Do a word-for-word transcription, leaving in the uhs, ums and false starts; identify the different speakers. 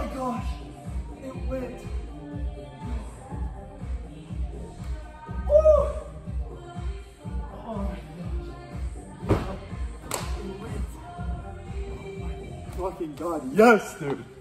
Speaker 1: gosh, it went. Woo! Oh my gosh. It went. Oh my fucking god, yes, dude.